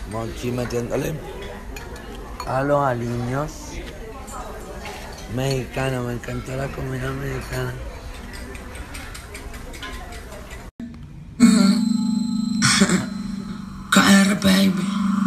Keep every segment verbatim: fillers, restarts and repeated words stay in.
Monchi metiéndole a los aliños mexicanos. Me encanta la comida mexicana. K R, baby.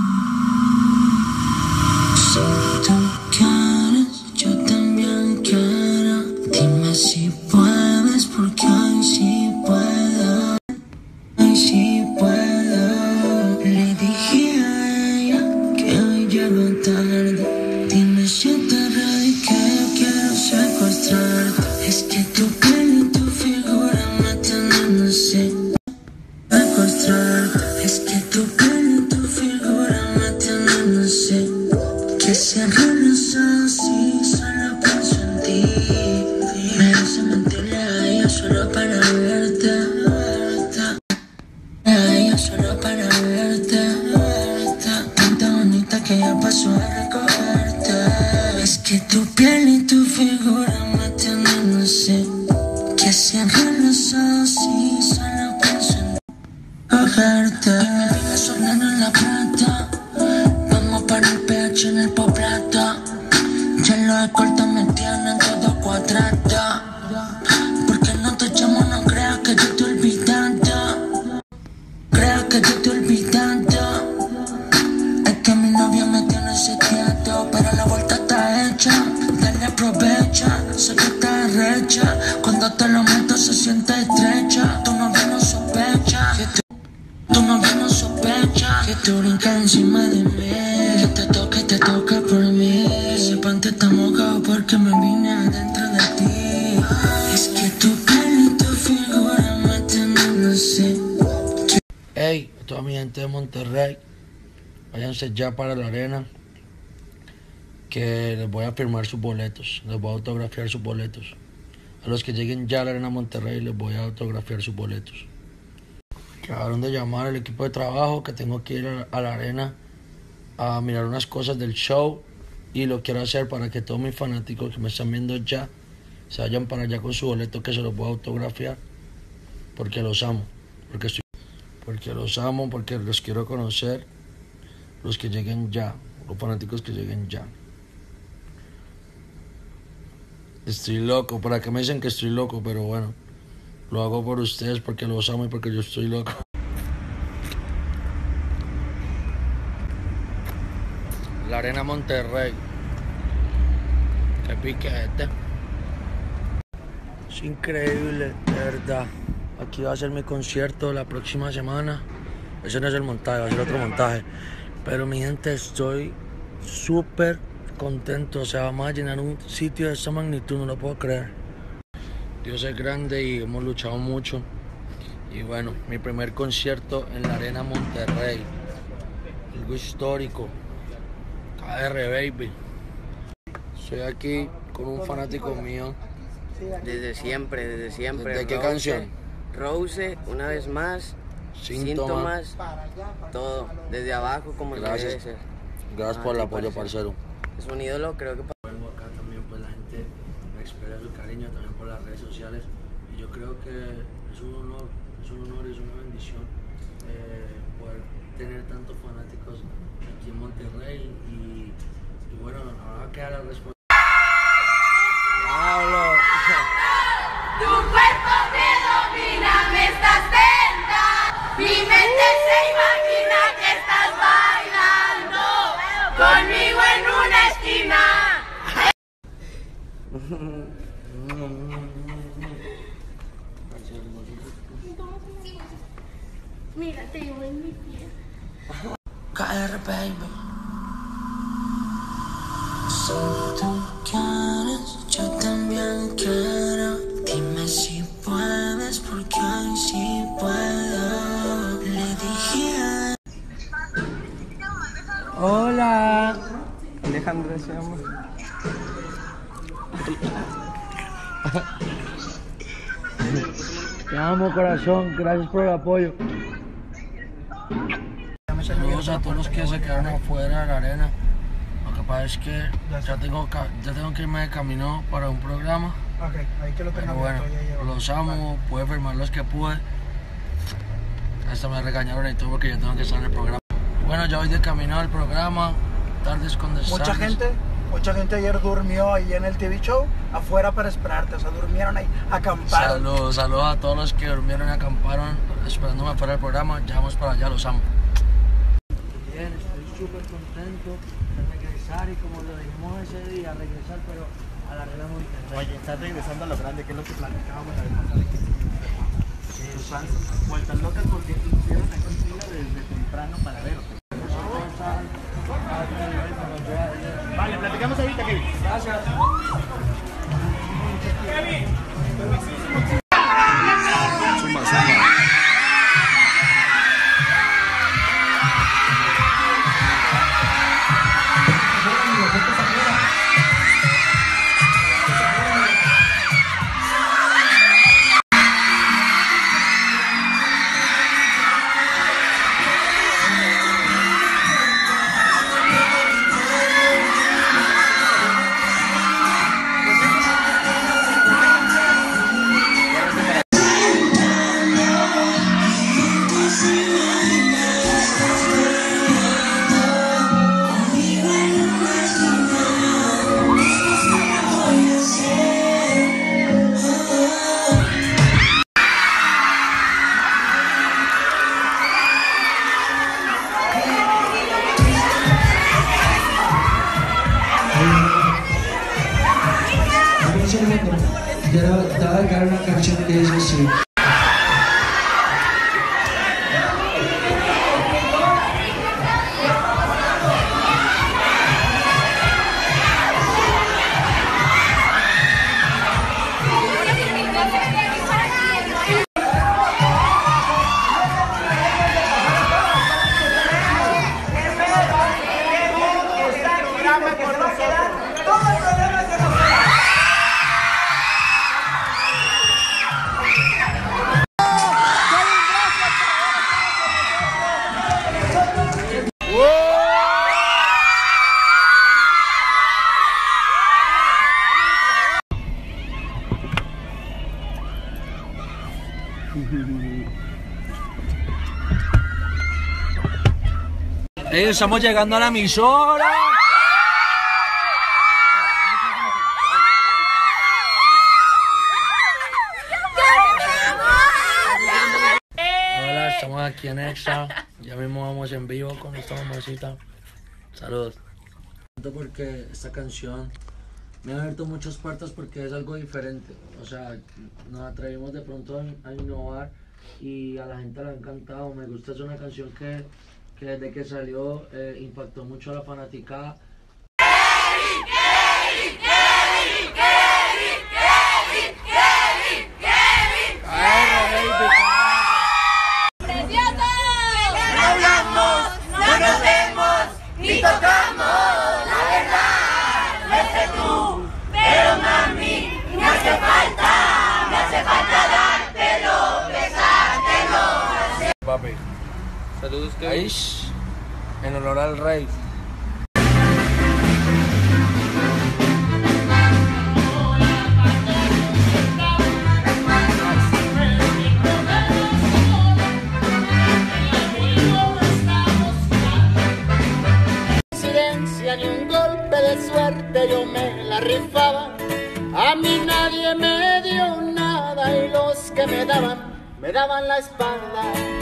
Si tú quieres, yo también quiero. Dime si puedes, porque hoy sí puedo. Hoy sí puedo. Le dije a ella que hoy llego tarde. Dime si te ready, que yo quiero secuestrarte. Es que tu piel y tu figura me tienen así. Secuestrarte. Es que tu piel y tu figura me tienen así. Que cierro los ojos y solo pienso en ti. Me hace mentirle a ella solo para verte. A ella solo para verte. Tanta bonita que ya pasó a recogerte. Es que tu piel y tu figura me tienen así. Que cierro los ojos y solo pienso en ti. Cogerte. Y me digas sonando en la plata. Vamos para el P H en el poblado. Ya lo de corta me tienen todo cuadrado. Porque no te llamo, no creas que yo te he olvidado. Creas que yo te he olvidado. Es que mi novia me tiene seteado. Pero la vuelta está hecha. Dale aprovecha. Sé que está recha. Cuando te lo meto se siente estrecha. Tu novia no sospecha. Tu novia no sospecha que tú brincas encima de mí. Que te toque, te toca por mí. Ese panty está mojado porque me vine adentro de ti. Es que tu piel y tu figura me tienen así. Hey, toda mi gente de Monterrey, váyanse ya para la arena, que les voy a firmar sus boletos, les voy a autografiar sus boletos. A los que lleguen ya a la arena Monterrey les voy a autografiar sus boletos. Acabaron de llamar al equipo de trabajo que tengo que ir a la arena a mirar unas cosas del show, y lo quiero hacer para que todos mis fanáticos que me están viendo ya se vayan para allá con su boleto, que se los voy a autografiar, porque los amo, porque, estoy, porque los amo, porque los quiero conocer. Los que lleguen ya, los fanáticos que lleguen ya. Estoy loco, para que me dicen que estoy loco, pero bueno, lo hago por ustedes porque los amo y porque yo estoy loco. La arena Monterrey. Qué piquete. Es increíble, de verdad. Aquí va a ser mi concierto la próxima semana. Ese no es el montaje, va a ser otro montaje. Pero mi gente, estoy súper contento. O sea, vamos a llenar un sitio de esa magnitud, no lo puedo creer. Dios es grande y hemos luchado mucho. Y bueno, mi primer concierto en la arena Monterrey. Algo histórico. K R, baby. Estoy aquí con un fanático mío. Desde siempre, desde siempre. ¿De qué Rose, canción? Rose, una vez más. Síntomas. Síntomas. Todo. Desde abajo, como Gracias. debe ser. Gracias Ah, por el sí, apoyo, parcero. parcero. Es un ídolo, creo que. Vengo acá también, pues la gente me expresa su cariño también por las redes sociales. Y yo creo que es un honor, es un honor y es una bendición eh, poder tener tantos fanáticos aquí en Monterrey. Y, y bueno, ahora queda la responsabilidad. ¡Pablo! Tu cuerpo me domina, me estás tentando. Mi mente se imagina que estás bailando conmigo en una esquina. Mira, te llevo en mi pie. K R, baby. Si tú quieres, yo también quiero. Dime si puedes, porque hoy sí puedo. Le dije a... Hola. Alejandra se llama. Te amo, corazón. Gracias por el apoyo. Saludos a todos los que se quedaron afuera de la arena. Lo que pasa es que ya tengo, ya tengo que irme de camino para un programa. Ok, ahí que lo Pero tengamos. bueno, los amo, pude firmar los que pude. Hasta me regañaron y todo porque yo tengo que estar en el programa. Bueno, ya voy de camino al programa, tardes con Mucha destardes. gente, mucha gente ayer durmió ahí en el T V show afuera para esperarte, o sea, durmieron ahí, acamparon. Saludos, saludos a todos los que durmieron y acamparon esperándome fuera del programa. Ya vamos para allá, los amo. Bien, estoy súper contento de regresar y como lo dijimos ese día, regresar pero a la Arena Monterrey. Oye, estás regresando a lo grande, que es lo que platicábamos la vez pasada. Que tus fans, vueltas locas porque hicieron aquí en fila desde temprano para verte. Vale, platicamos ahorita, Kevin. Gracias. Quiero dedicar una canción que dice así. Hey, estamos llegando a la emisora. Hola, estamos aquí en Extra. Ya mismo vamos en vivo con esta mamacita. Saludos. Porque esta canción me ha abierto muchas puertas porque es algo diferente. O sea, nos atrevimos de pronto a innovar y a la gente le ha encantado. Me gusta, es una canción que, que desde que salió eh, impactó mucho a la fanaticada. Ni tocamos, la verdad, no sé tú, pero mami, me hace falta, me hace falta dártelo, besártelo. Papi, Saludos, Kevin. ahí, en honor al rey. Ni un golpe de suerte yo me la rifaba. A mí nadie me dio nada y los que me daban, me daban la espalda.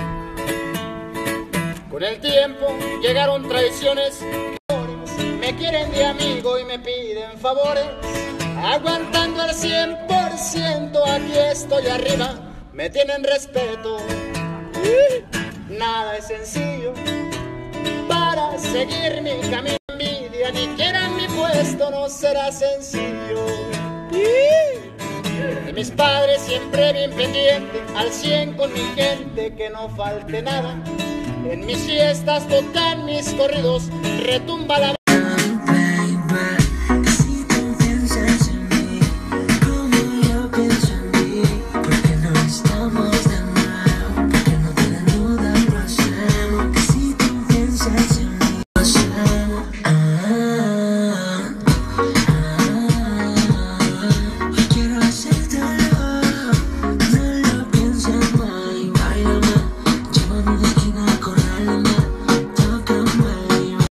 Con el tiempo llegaron traiciones, me quieren de amigo y me piden favores. Aguantando el cien por ciento, aquí estoy arriba, me tienen respeto. Nada es sencillo para seguir mi camino. Ni quieran mi puesto, no será sencillo. De mis padres siempre bien pendiente, al cien con mi gente, que no falte nada. En mis fiestas tocan mis corridos, retumba la